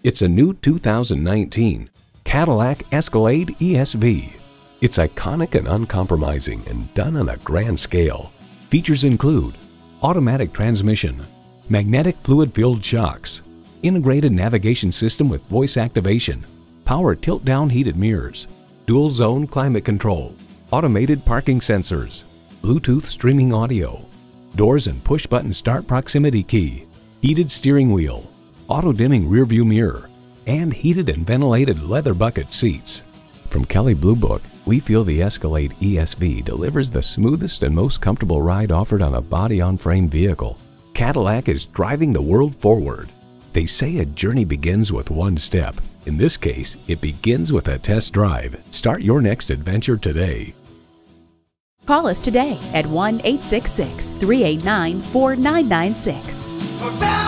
It's a new 2019 Cadillac Escalade ESV. It's iconic and uncompromising and done on a grand scale. Features include automatic transmission, magnetic fluid-filled shocks, integrated navigation system with voice activation, power tilt-down heated mirrors, dual-zone climate control, automated parking sensors, Bluetooth streaming audio, doors and push-button start proximity key, heated steering wheel, auto-dimming rearview mirror, and heated and ventilated leather bucket seats. From Kelley Blue Book, we feel the Escalade ESV delivers the smoothest and most comfortable ride offered on a body-on-frame vehicle. Cadillac is driving the world forward. They say a journey begins with one step. In this case, it begins with a test drive. Start your next adventure today. Call us today at 1-866-389-4996.